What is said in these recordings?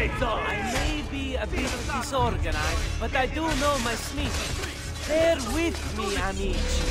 I may be a bit disorganized, but I do know my Smith. Bear with me, amici.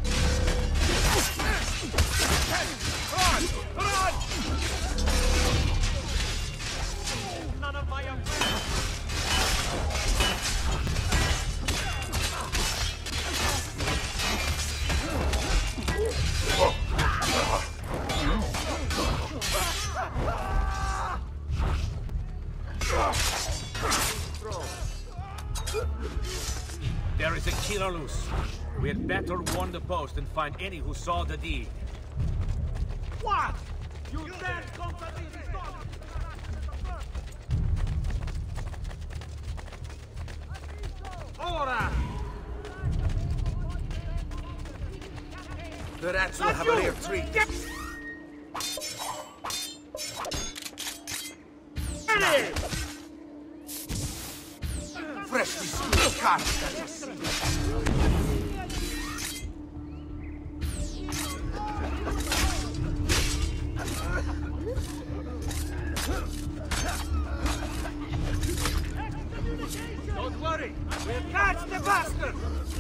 Run! Run! None of my There is a killer loose. We had better warn the post and find any who saw the deed. What? You dare contradict this dog? Ora! The rats will have a rare treat. Freshly squeezed carcass that is seen. Don't worry, we'll catch the bastard!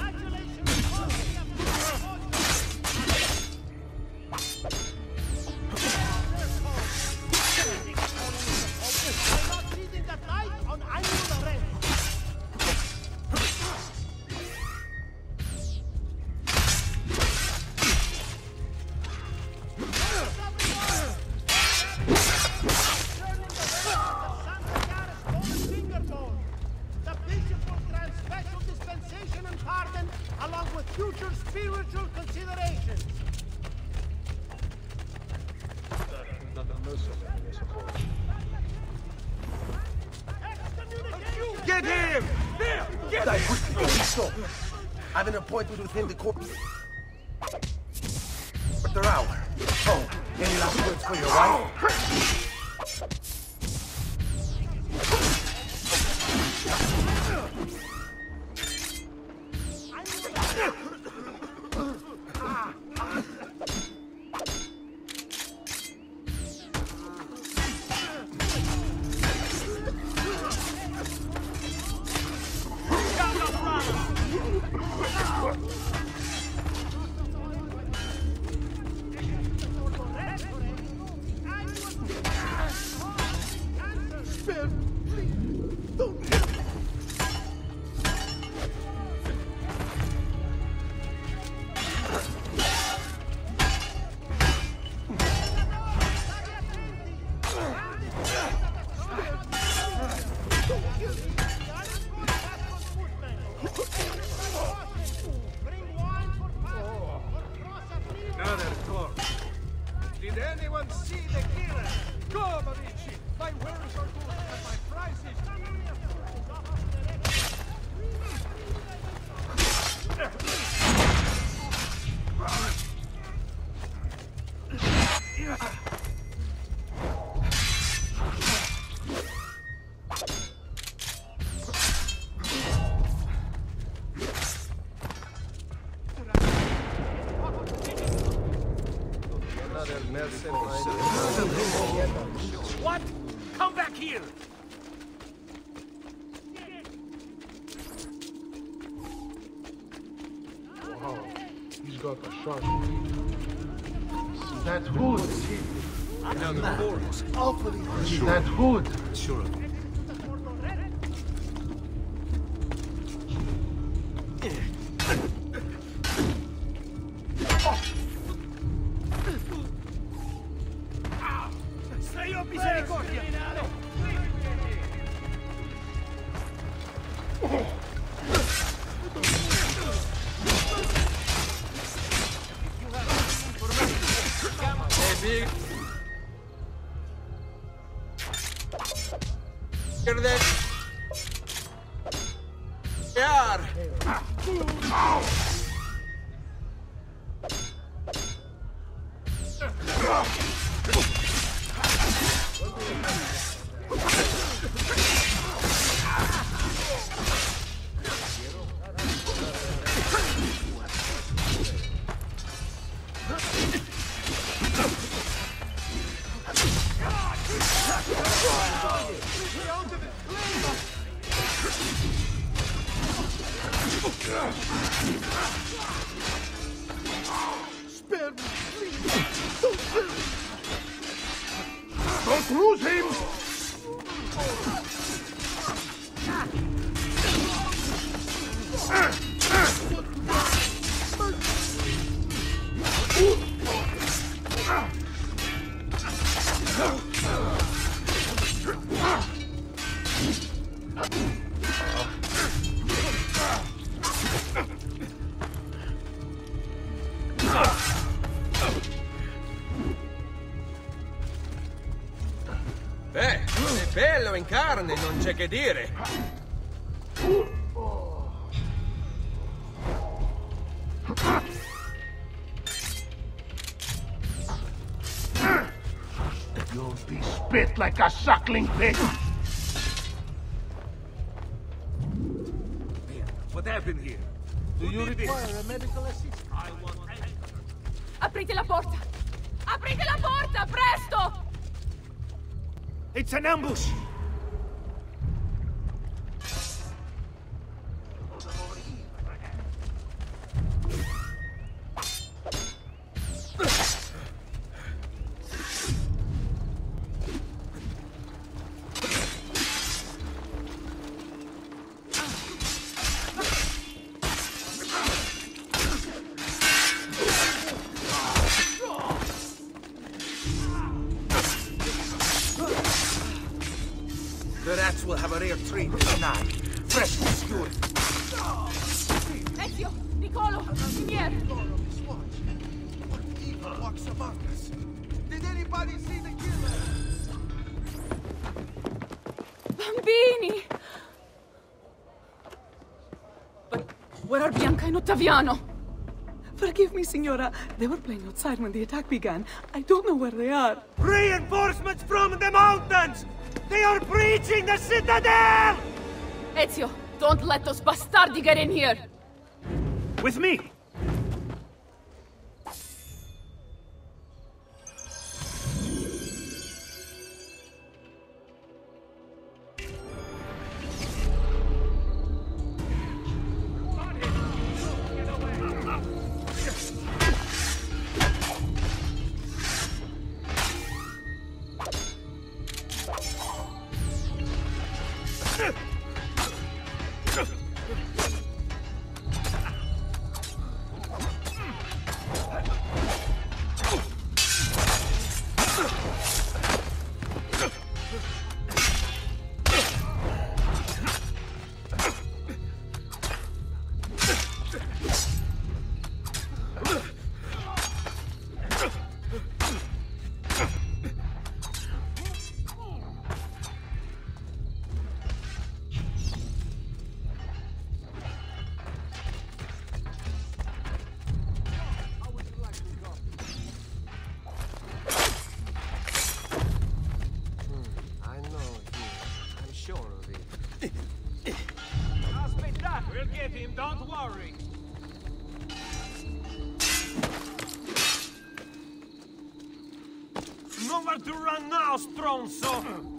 Future spiritual considerations. Get him! There! Get Die him! quickly, don't be slow. I have an appointment with him, the court. At their hour. Oh, any last words for your wife? Another corpse. Did anyone see the killer? Go, Medici! My wares are good and my prices. What? Come back here! Wow, he's got a sharp that hood. Down the forest. Awfully That hood. Sure of it. Misericordia! Hey, big. Hear that? Yar! Spare me, please! Don't kill me! Don't lose him! È bello in carne, non c'è che dire. You'll be spit like a suckling pig. What happened here? Do you require a medical assistant? I want... Aprite la porta! Aprite la porta, presto! It's an ambush! The rats will have a rare treat tonight. Fresh and stewed. Ezio! Niccolo! Minier! What evil walks among us? Did anybody see the killer? Bambini! But where are Bianca and Ottaviano? Forgive me, Signora. They were playing outside when the attack began. I don't know where they are. Reinforcements from the mountains! They are breaching the citadel! Ezio, don't let those bastardi get in here! With me! We'll get him, don't worry. Nowhere to run now, stronzo!